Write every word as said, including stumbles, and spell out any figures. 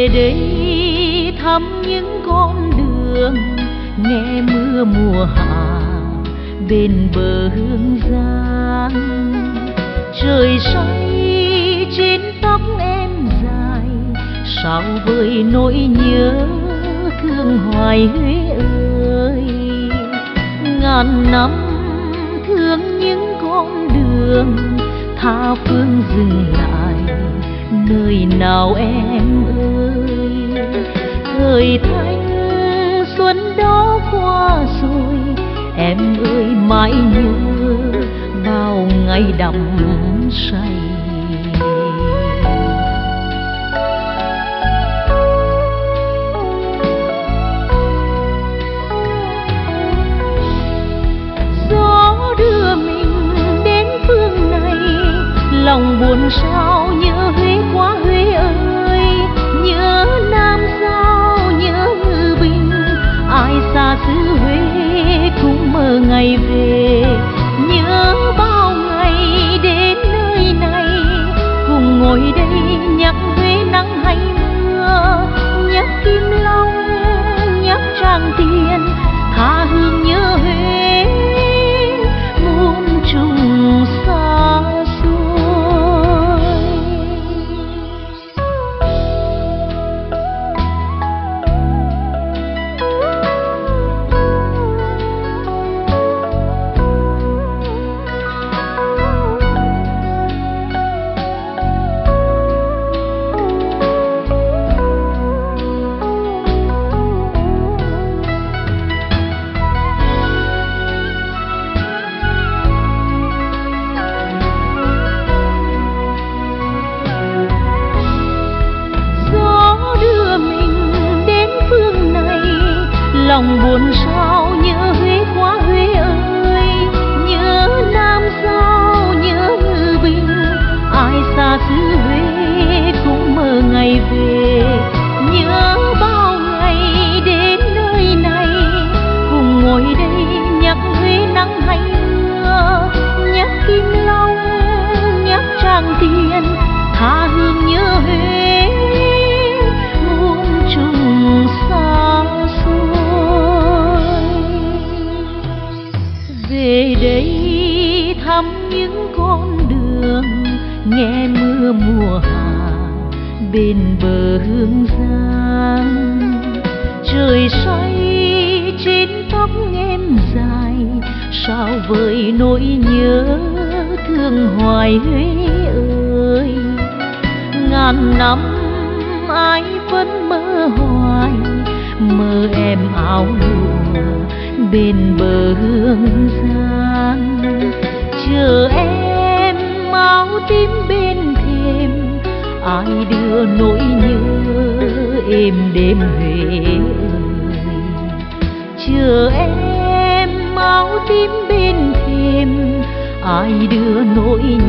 đây thăm những con đường, nghe mưa mùa hạ bên bờ hương giang. Trời say trên tóc em dài, sao vơi nỗi nhớ thương hoài Huế ơi. Ngàn năm thương những con đường, tha phương dừng lại nơi nào em ơi. Thời thanh xuân đó qua rồi, em ơi mãi nhớ bao ngày đắm say. Gió đưa mình đến phương này, lòng buồn sao nhớ Huế quá Huế ơi. Nhớ Nam Giao, nhớ Ngự Bình, ai xa xứ Huế cũng mơ ngày về. Nhớ bao ngày đến nơi này, cùng ngồi đây nhắc Huế nắng hay mưa, nhắc Kim Long, nhắc Tràng Tiền, tha hương nhớ Huế muôn trùng xa xôi. Lòng buồn sao nhớ Huế quá Huế ơi. Nhớ Nam Giao, nhớ Ngự Bình, ai xa xứ Huế cũng mơ ngày về. Nhớ bao ngày đến nơi này, cùng ngồi đây nhắc Huế nắng hay mưa, nhắc Kim Long, nhắc Tràng Tiền, tha hương nhớ Huế muôn trùng xa xôi. Về đây thăm những con đường, nghe mưa mùa hạ bên bờ hương giang. Trời say trên tóc em dài, sao vơi nỗi nhớ thương hoài Huế ơi. Ngàn năm ai vẫn mơ hoài, mơ em áo lụa bên bờ hương giang. Chờ em áo tím bên thềm, ai đưa nỗi nhớ êm đêm Huế ơi. Chờ em áo tím bên thềm, ai đưa nỗi